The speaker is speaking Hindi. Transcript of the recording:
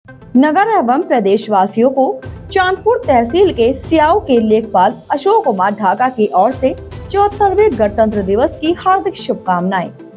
नगर एवं प्रदेशवासियों को चांदपुर तहसील के सियाओं के लेखपाल अशोक कुमार ढाका की ओर से 74वें गणतंत्र दिवस की हार्दिक शुभकामनाएं।